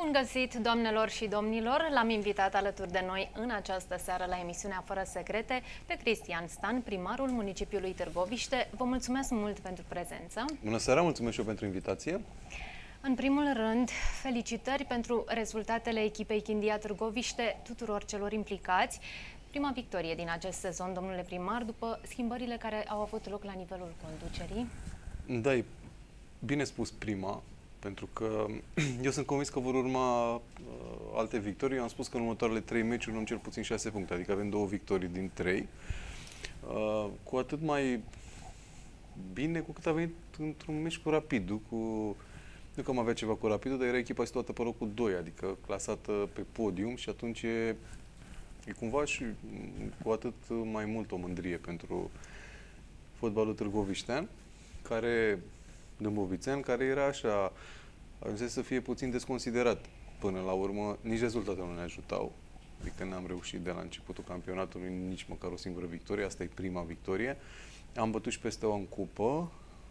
Bun găsit, doamnelor și domnilor! L-am invitat alături de noi în această seară la emisiunea Fără Secrete pe Cristian Stan, primarul municipiului Târgoviște. Vă mulțumesc mult pentru prezență. Bună seara, mulțumesc și eu pentru invitație. În primul rând, felicitări pentru rezultatele echipei Chindia Târgoviște tuturor celor implicați. Prima victorie din acest sezon, domnule primar, după schimbările care au avut loc la nivelul conducerii. Da, e bine spus prima, pentru că eu sunt convins că vor urma alte victorii. Eu am spus că în următoarele 3 meciuri luăm cel puțin 6 puncte, adică avem 2 victorii din 3. Cu atât mai bine cu cât a venit într-un meci cu Rapidul, nu că am avea ceva cu Rapidul, dar era echipa situată pe locul 2, adică clasată pe podium și atunci e cumva și cu atât mai mult o mândrie pentru fotbalul târgoviștean, dâmbovițean, care era așa, ajunsese să fie puțin desconsiderat până la urmă. Nici rezultatele nu ne ajutau, adică n-am reușit de la începutul campionatului nici măcar o singură victorie, asta e prima victorie. Am bătut și peste o în cupă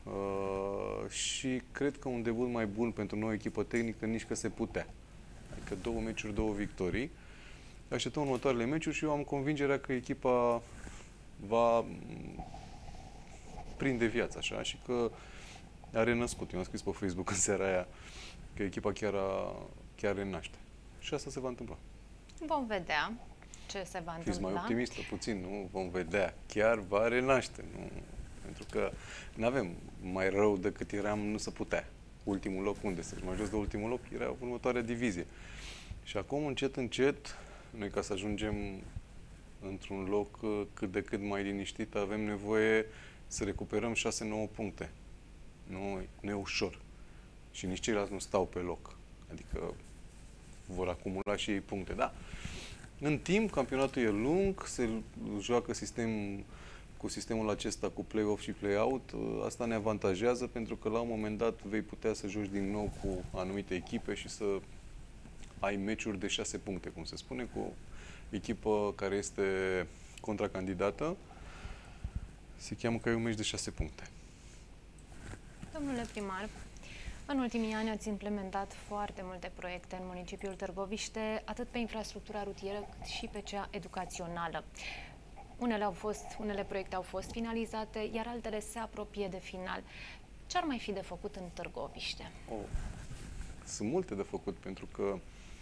și cred că un debut mai bun pentru noi echipă tehnică nici că se putea. Adică 2 meciuri, 2 victorii. Așteptăm următoarele meciuri și eu am convingerea că echipa va prinde viața așa și că a renăscut. Eu am scris pe Facebook în seara aia că echipa chiar renaște. Și asta se va întâmpla. Vom vedea ce se va întâmpla. Fiți mai optimistă puțin, nu? Vom vedea. Chiar va renaște. Nu? Pentru că nu avem mai rău decât eram, nu se putea. Ultimul loc unde? Să mai jos de ultimul loc era următoarea divizie. Și acum, încet, încet, noi ca să ajungem într-un loc cât de cât mai liniștit, avem nevoie să recuperăm 6-9 puncte. Nu e ușor. Și nici ceilalți nu stau pe loc. Adică vor acumula și ei puncte. Da. În timp, campionatul e lung, se joacă cu sistemul acesta cu play-off și play-out. Asta ne avantajează pentru că la un moment dat vei putea să joci din nou cu anumite echipe și să ai meciuri de 6 puncte, cum se spune, cu echipă care este contracandidată. Se cheamă că e un meci de 6 puncte. Domnule primar, în ultimii ani ați implementat foarte multe proiecte în municipiul Târgoviște, atât pe infrastructura rutieră cât și pe cea educațională. Unele proiecte au fost finalizate, iar altele se apropie de final. Ce ar mai fi de făcut în Târgoviște? Sunt multe de făcut, pentru că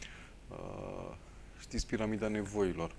știți piramida nevoilor.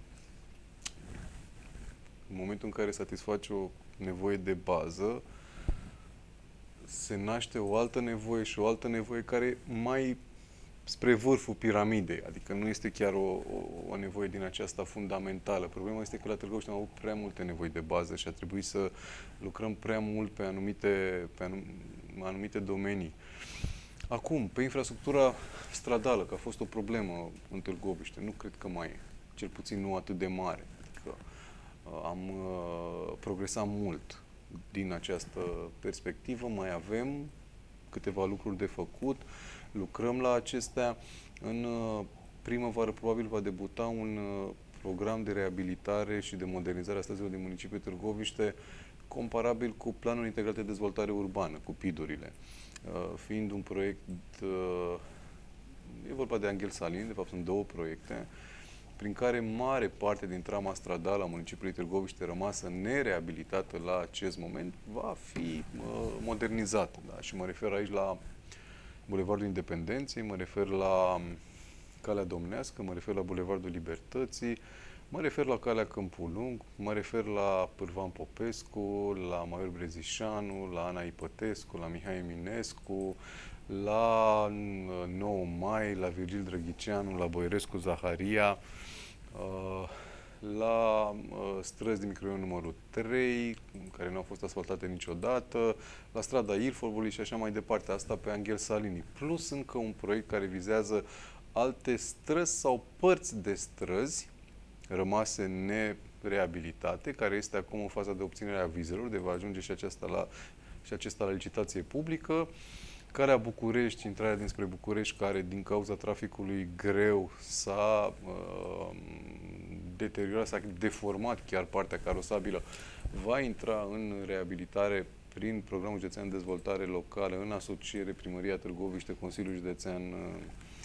În momentul în care satisfaci o nevoie de bază, se naște o altă nevoie și o altă nevoie care e mai spre vârful piramidei. Adică nu este chiar o nevoie din aceasta fundamentală. Problema este că la Târgoviște am avut prea multe nevoi de bază și a trebuit să lucrăm prea mult pe anumite domenii. Acum, pe infrastructura stradală, că a fost o problemă în Târgoviște, nu cred că mai e, cel puțin nu atât de mare. Adică am progresat mult din această perspectivă, mai avem câteva lucruri de făcut, lucrăm la acestea. În primăvară probabil va debuta un program de reabilitare și de modernizare a străzilor din municipiul Târgoviște comparabil cu Planul Integrat de Dezvoltare Urbană, cu PID-urile. Fiind un proiect, e vorba de Anghel Salin, de fapt sunt 2 proiecte, prin care mare parte din trama stradală a municipiului Târgoviște rămasă nereabilitată la acest moment va fi modernizată. Da? Și mă refer aici la Bulevardul Independenței, mă refer la Calea Domnească, mă refer la Bulevardul Libertății, mă refer la Calea Câmpul Lung, mă refer la Pârvan Popescu, la Maior Brezișanu, la Ana Ipătescu, la Mihai Eminescu, la 9 Mai, la Virgil Drăghiceanu, la Boierescu Zaharia, la străzi din microraionul numărul 3, care nu au fost asfaltate niciodată, la strada Ilfovului și așa mai departe, asta pe Anghel Salini. Plus încă un proiect care vizează alte străzi sau părți de străzi rămase nereabilitate, care este acum în faza de obținere a vizelor, de va ajunge și acesta la licitație publică. Calea București, intrarea dinspre București, care din cauza traficului greu s-a deteriorat, s-a deformat chiar partea carosabilă, va intra în reabilitare prin Programul Județean de Dezvoltare Locală, în asociere Primăria Târgoviște, Consiliul Județean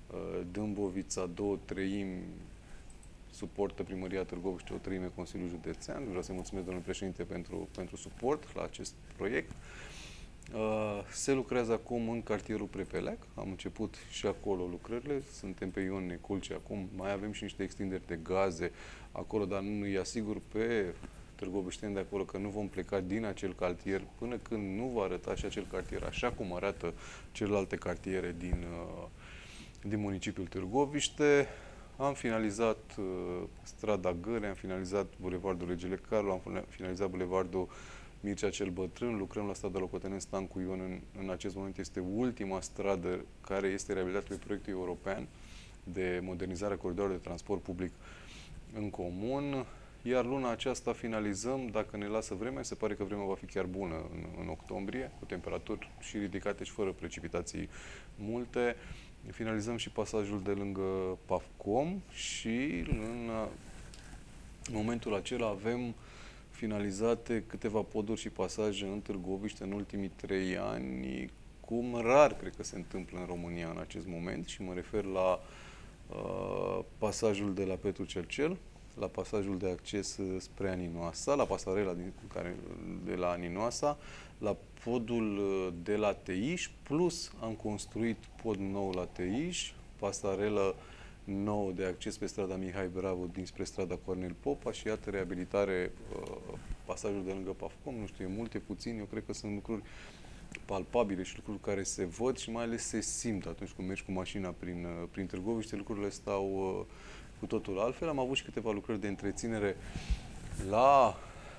Dâmbovița, 2/3 suportă Primăria Târgoviște, 1/3 Consiliul Județean. Vreau să-i mulțumesc, domnule președinte, pentru suport la acest proiect. Se lucrează acum în cartierul Prepeleac. Am început și acolo lucrările. Suntem pe Ion Neculce acum. Mai avem și niște extinderi de gaze acolo, dar nu îi asigur pe târgovișteni de acolo că nu vom pleca din acel cartier până când nu va arăta și acel cartier așa cum arată celelalte cartiere din municipiul Târgoviște. Am finalizat strada Găre, am finalizat bulevardul Regele Carlu, am finalizat bulevardul Mircea cel Bătrân, lucrăm la strada Locotenent Stancu Ion. În acest moment este ultima stradă care este realizată pe proiectul european de modernizare a coridoarelor de transport public în comun. Iar luna aceasta finalizăm, dacă ne lasă vremea, se pare că vremea va fi chiar bună în octombrie, cu temperaturi și ridicate și fără precipitații multe. Finalizăm și pasajul de lângă Pafcom și în momentul acela avem finalizate câteva poduri și pasaje în Târgoviște în ultimii 3 ani, cum rar cred că se întâmplă în România în acest moment, și mă refer la pasajul de la Petru Cercel, la pasajul de acces spre Aninoasa, la pasarela de la Aninoasa, la podul de la Teiș, plus am construit pod nou la Teiș, pasarelă nouă de acces pe strada Mihai Bravo dinspre strada Cornel Popa și iată reabilitare pasajul de lângă Pafcom. Nu știu, e multe, puțin, eu cred că sunt lucruri palpabile și lucruri care se văd și mai ales se simt atunci când mergi cu mașina prin Târgoviște, lucrurile stau cu totul altfel. Am avut și câteva lucrări de întreținere la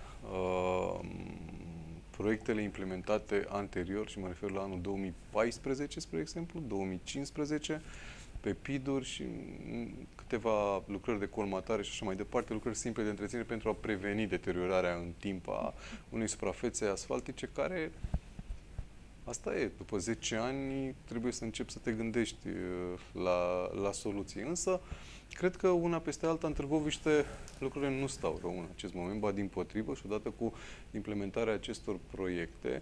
proiectele implementate anterior și mă refer la anul 2014, spre exemplu, 2015, pe PID-uri și câteva lucrări de colmatare și așa mai departe, lucrări simple de întreținere pentru a preveni deteriorarea în timp a unei suprafețe asfaltice care, asta e, după 10 ani trebuie să începi să te gândești la soluții. Însă, cred că una peste alta în Târgoviște lucrurile nu stau rău în acest moment, ba dimpotrivă, și odată cu implementarea acestor proiecte,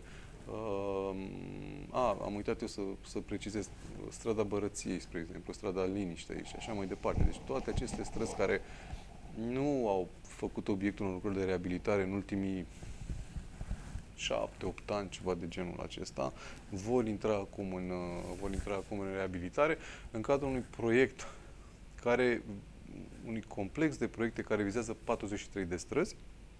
am uitat eu să precizez, strada Bărăției, spre exemplu, strada Liniștei și așa mai departe. Deci toate aceste străzi care nu au făcut obiectul unor lucruri de reabilitare în ultimii 7-8 ani, ceva de genul acesta, vor intra acum în reabilitare în cadrul unui proiect unui complex de proiecte care vizează 43 de străzi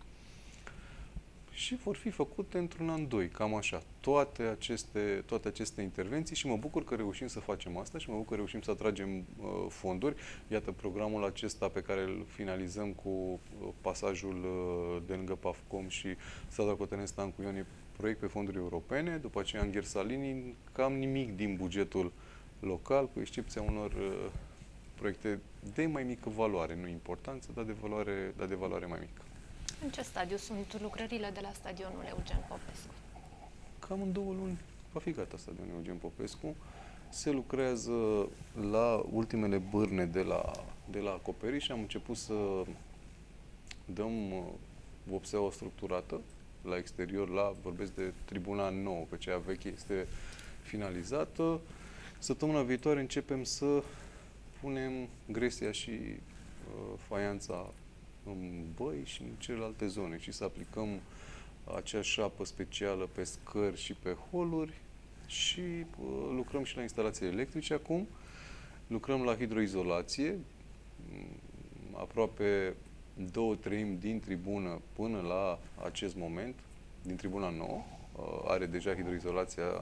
și vor fi făcute într-un an, 2, cam așa, toate aceste intervenții și mă bucur că reușim să facem asta și mă bucur că reușim să atragem fonduri. Iată, programul acesta pe care îl finalizăm cu pasajul de lângă Pafcom și strada Cotenent Stancu Ion e proiect pe fonduri europene, după aceea în Ghersalini, cam nimic din bugetul local, cu excepția unor proiecte de mai mică valoare, nu importanță, dar de valoare mai mică. În ce stadiu sunt lucrările de la stadionul Eugen Popescu? Cam în 2 luni va fi gata stadionul Eugen Popescu. Se lucrează la ultimele bârne de la acoperiș și am început să dăm vopseaua structurată la exterior, vorbesc de tribuna nouă, că cea veche este finalizată. Săptămâna viitoare începem să punem gresia și faianța în băi și în celelalte zone și să aplicăm acea șapă specială pe scări și pe holuri și lucrăm și la instalații electrice acum. Lucrăm la hidroizolație, aproape 2/3 din tribună până la acest moment, din tribuna nouă, are deja hidroizolația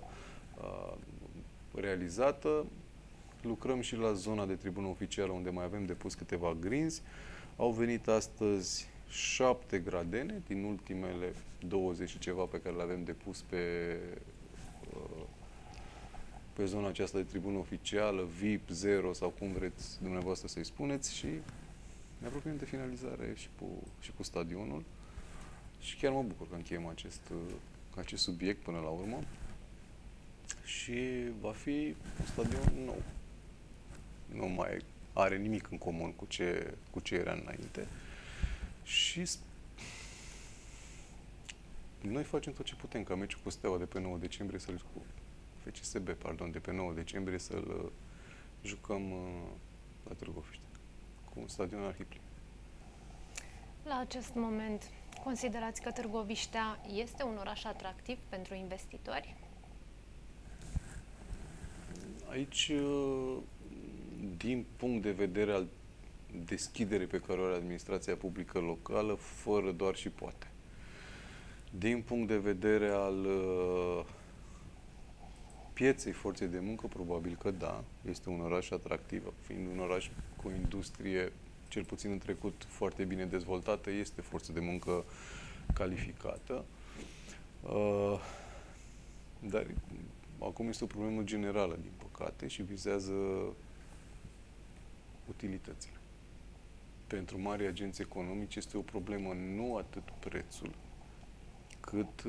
realizată. Lucrăm și la zona de tribună oficială, unde mai avem depus câteva grinzi. Au venit astăzi 7 gradene din ultimele 20 și ceva pe care le avem depus pe zona aceasta de tribună oficială, VIP, 0 sau cum vreți dumneavoastră să-i spuneți, și ne apropiem de finalizare și cu stadionul. Și chiar mă bucur că încheiem acest subiect până la urmă. Și va fi un stadion nou. Nu mai are nimic în comun cu ce era înainte. Și noi facem tot ce putem ca meciul cu Steaua de pe 9 decembrie de pe 9 decembrie să-l jucăm la Târgoviște, cu un stadion arhipli. La acest moment, considerați că Târgoviștea este un oraș atractiv pentru investitori? Aici, din punct de vedere al deschiderii pe care o are administrația publică locală, fără doar și poate. Din punct de vedere al pieței forței de muncă, probabil că da, este un oraș atractiv, fiind un oraș cu o industrie, cel puțin în trecut, foarte bine dezvoltată, este forță de muncă calificată. Dar acum este o problemă generală, din păcate, și vizează utilitățile. Pentru mari agenți economici este o problemă nu atât prețul, cât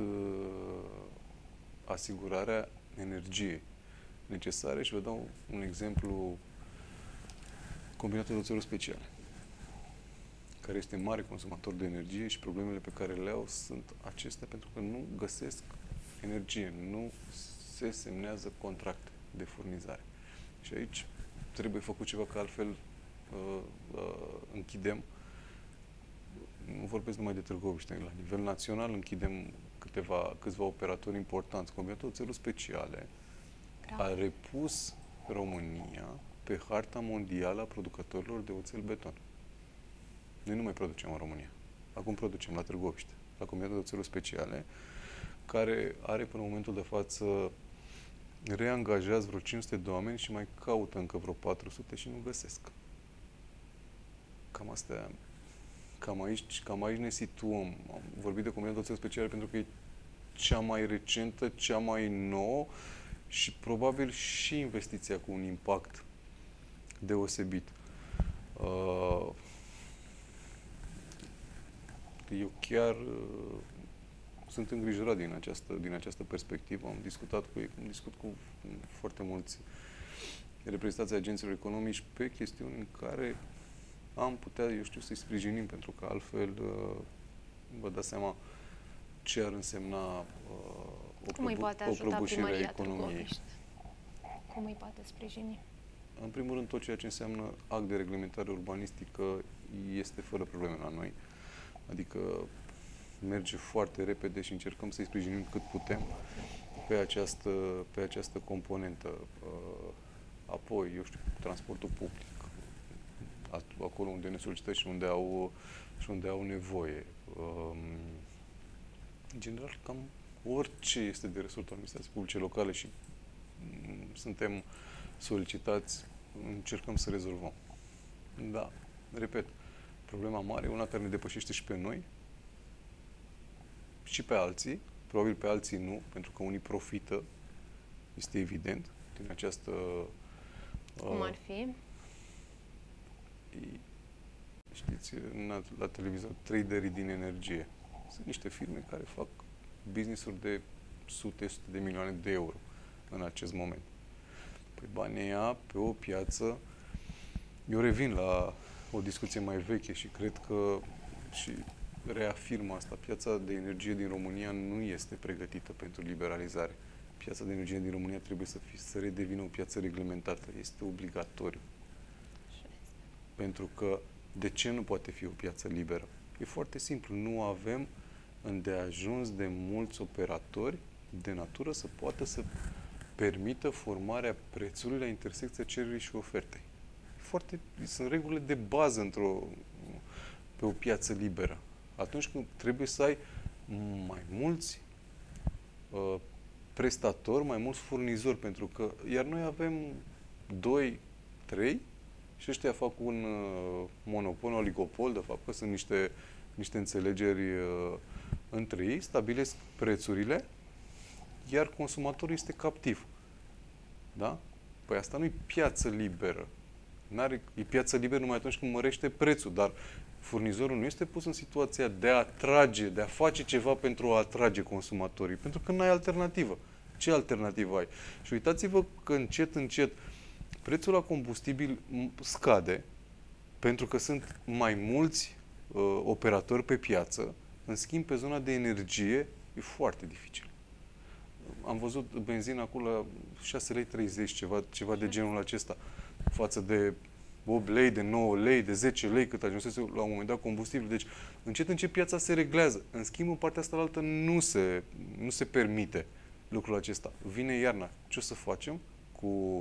asigurarea energiei necesare. Și vă dau un exemplu: Combinatul de Oțeluri Speciale, care este mare consumator de energie, și problemele pe care le au sunt acestea pentru că nu găsesc energie, nu se semnează contracte de furnizare. Și aici trebuie făcut ceva, că altfel închidem. Nu vorbesc numai de Târgoviște, la nivel național închidem câțiva operatori importanți. Combinatul Oțeluri Speciale a repus România pe harta mondială a producătorilor de oțel-beton. Noi nu mai producem în România. Acum producem la Târgoviște, la Combinatul de Oțeluri Speciale, care are până în momentul de față reangajează vreo 500 de oameni și mai caută încă vreo 400 și nu găsesc. Cam astea. Cam aici ne situăm. Am vorbit de Combinatul de Oțeluri Speciale pentru că e cea mai recentă, cea mai nouă și probabil și investiția cu un impact deosebit. Eu chiar sunt îngrijorat din această perspectivă. Am discut cu foarte mulți reprezentanți ai agenților economici pe chestiuni în care am putea, să-i sprijinim, pentru că altfel vă dați seama ce ar însemna o prăbușire a economiei. Cum îi poate sprijini? În primul rând, tot ceea ce înseamnă act de reglementare urbanistică este fără probleme la noi. Adică merge foarte repede și încercăm să-i sprijinim cât putem pe această componentă. Apoi, transportul public. Acolo unde ne solicită și unde au nevoie. În general, cam orice este de resortul administrației publice locale și suntem solicitați, încercăm să rezolvăm. Da, repet, problema mare e una care ne depășește și pe noi și pe alții. Probabil pe alții nu, pentru că unii profită, este evident, din această... Cum ar fi? Știți, la televizor, traderii din energie. Sunt niște firme care fac business-uri de sute de milioane de euro în acest moment. Păi banii ăia pe o piață, eu revin la o discuție mai veche și cred că și reafirm asta, piața de energie din România nu este pregătită pentru liberalizare. Piața de energie din România trebuie să redevină o piață reglementată. Este obligatoriu. Pentru că de ce nu poate fi o piață liberă? E foarte simplu. Nu avem îndeajuns de mulți operatori de natură să poată să permită formarea prețului la intersecția cererii și ofertei. Sunt regulile de bază pe o piață liberă. Atunci când trebuie să ai mai mulți prestatori, mai mulți furnizori, pentru că iar noi avem 2, 3 și ăștia fac un monopol, un oligopol, de fapt, că sunt niște înțelegeri între ei, stabilesc prețurile, iar consumatorul este captiv. Da? Păi asta nu e piață liberă. E piață liberă numai atunci când mărește prețul, dar furnizorul nu este pus în situația de a atrage, de a face ceva pentru a atrage consumatorii, pentru că nu ai alternativă. Ce alternativă ai? Și uitați-vă că încet, încet prețul la combustibil scade, pentru că sunt mai mulți operatori pe piață. În schimb, pe zona de energie e foarte dificil. Am văzut benzina acolo la 6,30 lei, ceva de genul acesta. față de 8 lei, de 9 lei, de 10 lei, cât ajunsese la un moment dat combustibil. Deci, încet piața se reglează. În schimb, în partea asta altă nu se permite lucrul acesta. Vine iarna. Ce o să facem cu...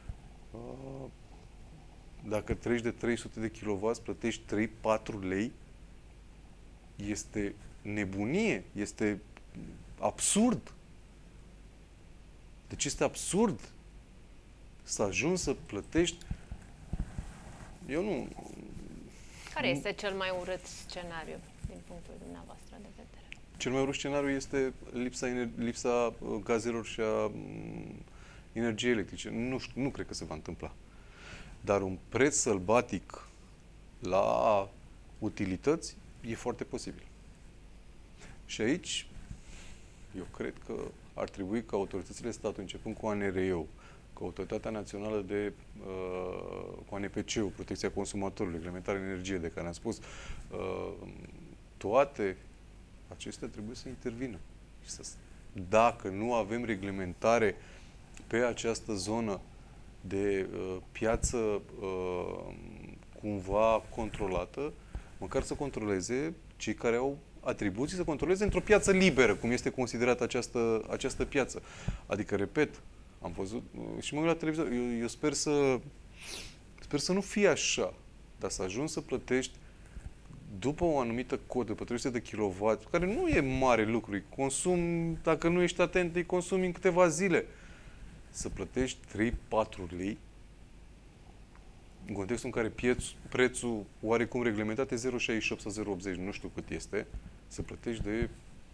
Dacă treci de 300 de kW, plătești 3-4 lei, este nebunie, este absurd. Deci este absurd să ajungi să plătești. Eu nu... Care este cel mai urât scenariu din punctul dumneavoastră de vedere? Cel mai urât scenariu este lipsa gazelor și a energiei electrice. Nu cred că se va întâmpla. Dar un preț sălbatic la utilități e foarte posibil. Și aici, eu cred că ar trebui ca autoritățile statului, începând cu ANRE-ul, cu Autoritatea Națională cu ANPC-ul, Protecția Consumatorului, Reglementarea Energiei, de care am spus, toate acestea trebuie să intervină. Dacă nu avem reglementare pe această zonă de piață cumva controlată, măcar să controleze cei care au atribuții, să controleze într-o piață liberă, cum este considerată această piață. Adică, repet, am văzut și mă uit la televizor, eu sper să nu fie așa, dar să ajungi să plătești după o anumită cotă, după 300 de kW, care nu e mare lucru, îi consumi, dacă nu ești atent, îi consumi în câteva zile. Să plătești 3-4 lei, în contextul în care prețul oarecum reglementat e 0,68 sau 0,80, nu știu cât este, să plătești de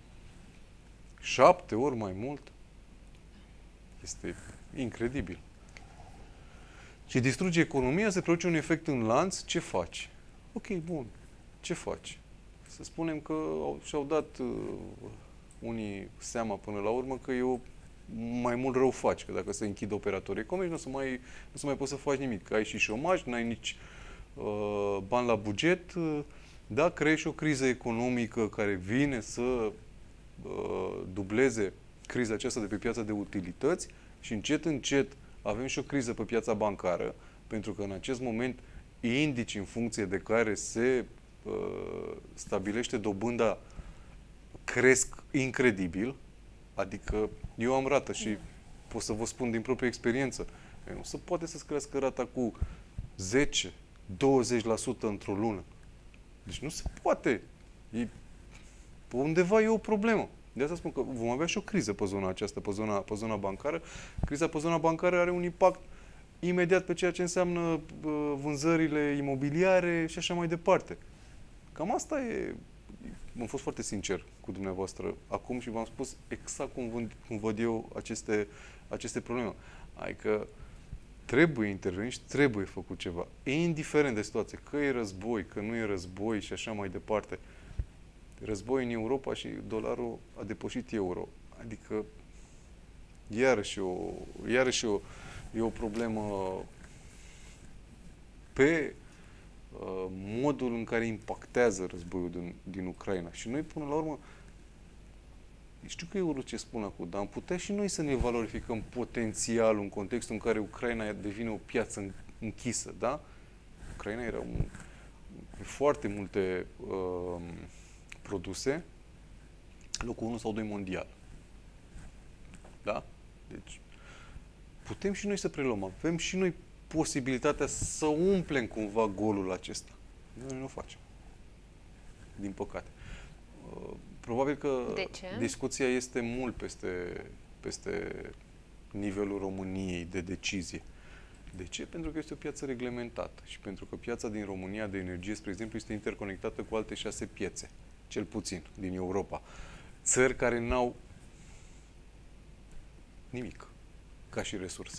7 ori mai mult, este incredibil. Și distruge economia, se produce un efect în lanț, ce faci? Ok, bun, ce faci? Să spunem că și-au dat unii seama până la urmă că eu mai mult rău faci, că dacă se închid operatorii economici, nu o să mai poți să faci nimic, că ai și șomaj, n-ai nici bani la buget, da, creezi și o criză economică care vine să dubleze criza aceasta de pe piața de utilități și încet avem și o criză pe piața bancară, pentru că în acest moment indicii în funcție de care se stabilește dobânda cresc incredibil, adică eu am rată și pot să vă spun din proprie experiență, nu se poate să-ți crească rata cu 10-20% într-o lună. Deci nu se poate. Undeva e o problemă. De asta spun că vom avea și o criză pe zona aceasta, pe zona bancară. Criza pe zona bancară are un impact imediat pe ceea ce înseamnă vânzările imobiliare și așa mai departe. Cam asta e. Am fost foarte sincer cu dumneavoastră acum și v-am spus exact cum văd eu aceste probleme. Adică trebuie intervenit și trebuie făcut ceva. Indiferent de situație, că e război, că nu e război și așa mai departe. Război în Europa și dolarul a depășit euro. Adică iarăși e o problemă pe modul în care impactează războiul din Ucraina. Și noi, până la urmă, știu că e urât ce spun acum, dar am putea și noi să ne valorificăm potențialul în contextul în care Ucraina devine o piață închisă, da? Ucraina era foarte multe produse, locul 1 sau 2 mondial. Da? Deci, putem și noi să preluăm. Avem și noi posibilitatea să umplem cumva golul acesta. Noi nu o facem. Din păcate. Probabil că discuția este mult peste nivelul României de decizie. De ce? Pentru că este o piață reglementată și pentru că piața din România de energie, spre exemplu, este interconectată cu alte 6 piețe, cel puțin, din Europa. Țări care n-au nimic ca și resursă.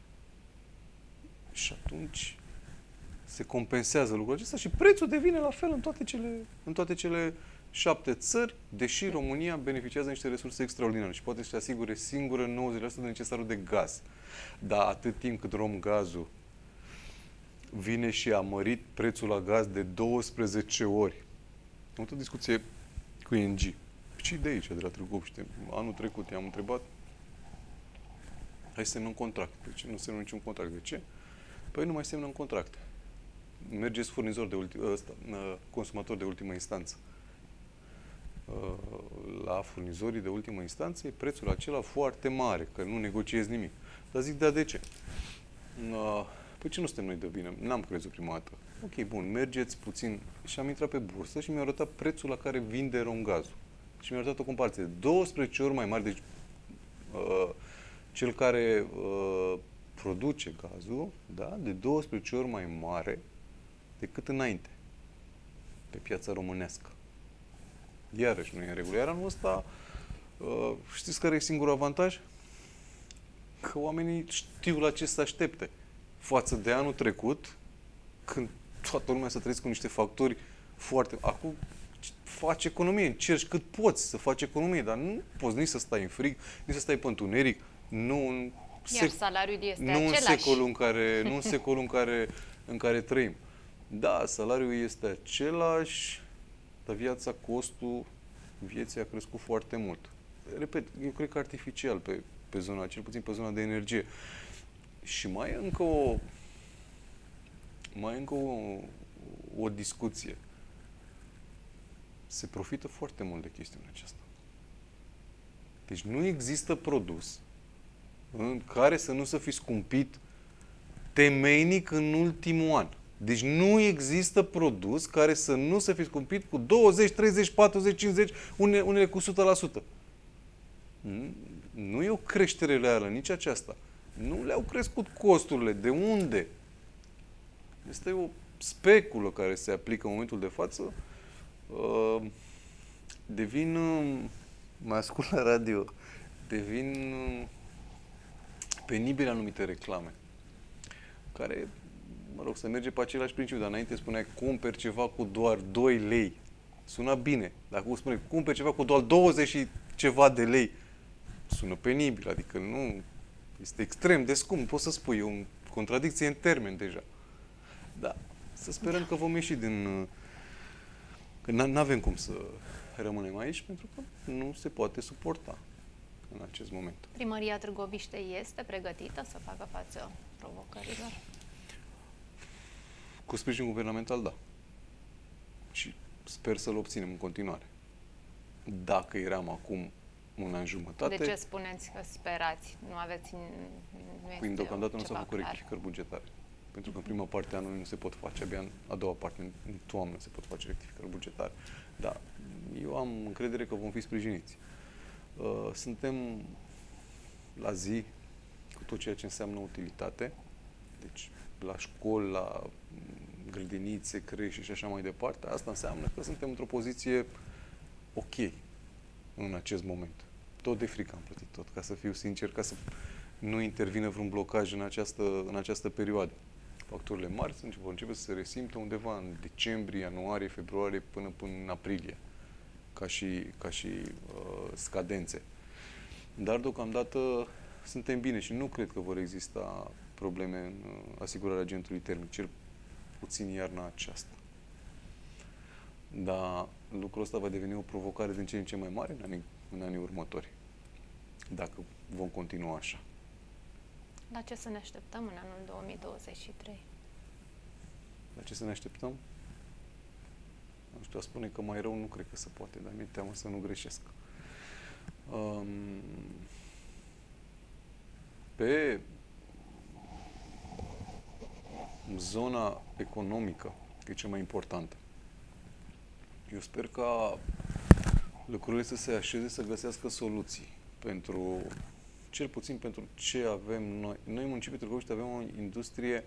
Și atunci se compensează lucrul acesta și prețul devine la fel în toate cele 7 țări, deși România beneficiază de niște resurse extraordinare și poate să-și asigure singură 90% de necesarul de gaz. Dar atât timp cât Romgazul vine și a mărit prețul la gaz de 12 ori. Am avut o discuție cu ING. Și de aici, de la Târgu Mureș. Anul trecut i-am întrebat: hai să semnăm un contract. De ce nu semnăm niciun contract? De ce? Păi nu mai semnăm contracte. Mergeți furnizor consumator de ultimă instanță. La furnizorii de ultimă instanță e prețul acela foarte mare, că nu negociezi nimic. Dar zic, de ce? Păi ce nu suntem noi de bine? N-am crezut prima dată. Ok, bun, mergeți puțin. Și am intrat pe bursă și mi-a arătat prețul la care vinde Romgazul. Și mi-a arătat o comparație de 12 ori mai mare. Deci, cel care produce gazul, da, de 12 ori mai mare decât înainte pe piața românească. Iarăși nu e în regulă. Iar anul ăsta, știți care e singurul avantaj? Că oamenii știu la ce să aștepte. Față de anul trecut, când toată lumea să trăiesc cu niște factori foarte... Acum faci economie, încerci cât poți să faci economie, dar nu poți nici să stai în frig, nici să stai pe întuneric, iar salariul este nu același. Nu în secolul în care trăim. Da, salariul este același, dar costul vieții a crescut foarte mult. Repet, eu cred că artificial pe zona, cel puțin pe zona de energie. Și mai e încă o discuție. Se profită foarte mult de chestiunea aceasta. Deci nu există produs în care să nu să fi scumpit temeinic în ultimul an. Deci nu există produs care să nu să fi scumpit cu 20, 30, 40, 50, unele cu 100%. Nu e o creștere reală, nici aceasta. Nu le-au crescut costurile. De unde? Este o speculă care se aplică în momentul de față. Mă ascult la radio, devin penibile anumite reclame, care, mă rog, să merge pe același principiu, dar înainte spuneai, cumperi ceva cu doar 2 lei. Sună bine. Dacă spune, cumperi ceva cu doar 20 și ceva de lei, sună penibil, adică nu, este extrem de scump, poți să spui, e o contradicție în termen deja. Da, să sperăm că vom ieși din... Că nu avem cum să rămânem aici, pentru că nu se poate suporta în acest moment. Primăria Târgoviște este pregătită să facă față provocărilor? Cu sprijin guvernamental, da. Și sper să-l obținem în continuare. Dacă eram acum un an jumătate... De ce spuneți că sperați? Nu aveți... Păi, deocamdată nu s-au făcut rectificări bugetare. Pentru că în prima parte a anului nu se pot face, abia în a doua parte, în toamnă, se pot face rectificări bugetare. Da, eu am încredere că vom fi sprijiniți. Suntem la zi cu tot ceea ce înseamnă utilitate, deci la școli, la grădinițe, creșe și așa mai departe. Asta înseamnă că suntem într-o poziție ok în acest moment. Tot de frică am plătit tot, ca să fiu sincer, ca să nu intervină vreun blocaj în această perioadă. Facturile mari vor începe să se resimtă undeva în decembrie, ianuarie, februarie, până în aprilie, ca și scadențe. Dar deocamdată suntem bine și nu cred că vor exista probleme în asigurarea agentului termic, cel puțin iarna aceasta. Dar lucrul ăsta va deveni o provocare din ce în ce mai mare în anii următori, dacă vom continua așa. La ce să ne așteptăm în anul 2023? La ce să ne așteptăm? Nu știu, a spune că mai rău nu cred că se poate, dar mi-e teamă să nu greșesc. Pe zona economică, că e cea mai importantă, eu sper ca lucrurile să se așeze, să găsească soluții pentru, cel puțin pentru ce avem noi. Noi, în municipiul Târgoviște, avem o industrie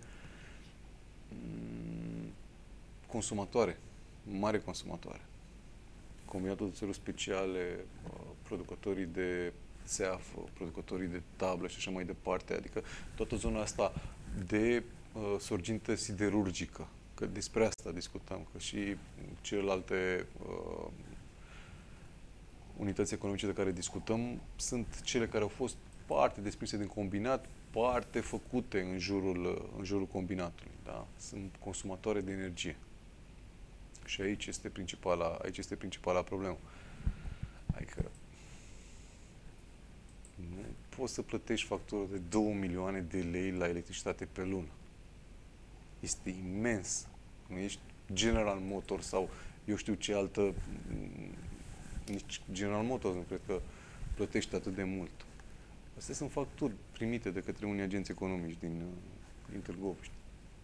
consumatoare, mare consumatoare. Combinatul de țăruri speciale, producătorii de țeafă, producătorii de tablă și așa mai departe, adică toată zona asta de sorgintă siderurgică, că despre asta discutăm, că și celelalte unități economice de care discutăm sunt cele care au fost parte desprinse din combinat, parte făcute în jurul combinatului. Da? Sunt consumatoare de energie. Și aici este principala problemă. Adică nu poți să plătești factură de 2 milioane de lei la electricitate pe lună. este imens. Nu ești General Motors sau eu știu ce altă... Nici General Motors nu cred că plătește atât de mult. Astea sunt facturi primite de către unii agenți economici din Târgoviște.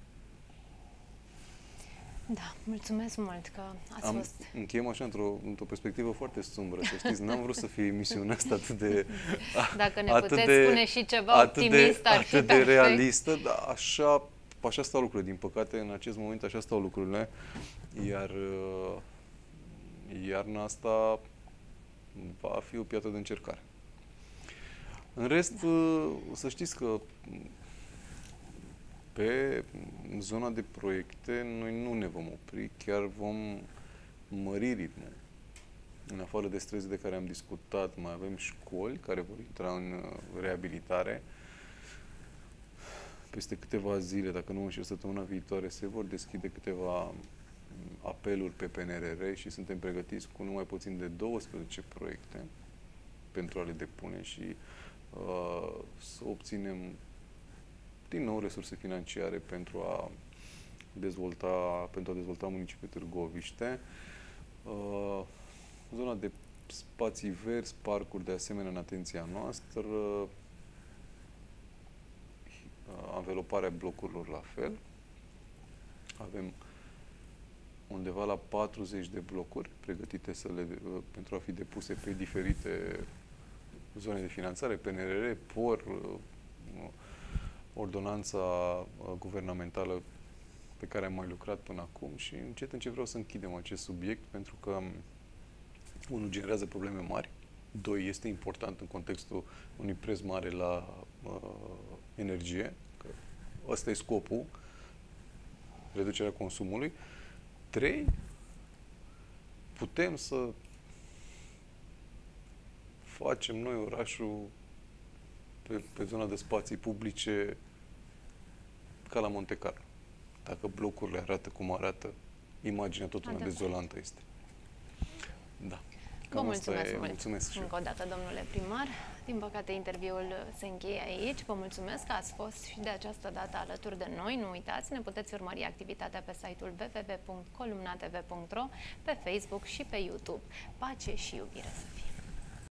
Da, mulțumesc mult că ați fost. Încheiem așa într-o perspectivă foarte sumbră, să știți. N-am vrut să fie emisiunea asta atât de... Dacă ne puteți spune și ceva optimist, ar fi atât de perfect. realistă, dar așa stau lucrurile. Din păcate, în acest moment, așa stau lucrurile. Iar iarna asta va fi o piatră de încercare. În rest, să știți că pe zona de proiecte noi nu ne vom opri, chiar vom mări ritmul. În afară de străzi de care am discutat, mai avem școli care vor intra în reabilitare. Peste câteva zile, dacă nu și săptămâna viitoare, se vor deschide câteva apeluri pe PNRR și suntem pregătiți cu numai puțin de 12 proiecte pentru a le depune și să obținem din nou resurse financiare pentru a dezvolta municipiul Târgoviște. Zona de spații verzi, parcuri de asemenea în atenția noastră, anveloparea blocurilor la fel. Avem undeva la 40 de blocuri pregătite pentru a fi depuse pe diferite zone de finanțare, PNRR, POR, ordonanța guvernamentală pe care am mai lucrat până acum și încet vreau să închidem acest subiect pentru că unul generează probleme mari, doi, este important în contextul unui preț mare la energie, că ăsta e scopul, reducerea consumului. 3, putem să facem noi orașul pe zona de spații publice ca la Monte Carlo. Dacă blocurile arată cum arată, imaginea tot una dezolantă este. Da. Vă mulțumesc mult. Mulțumesc și încă o dată, domnule primar. Din păcate, interviul se încheie aici. Vă mulțumesc că ați fost și de această dată alături de noi. Nu uitați, ne puteți urmări activitatea pe site-ul www.columnatv.ro, pe Facebook și pe YouTube. Pace și iubire să fie!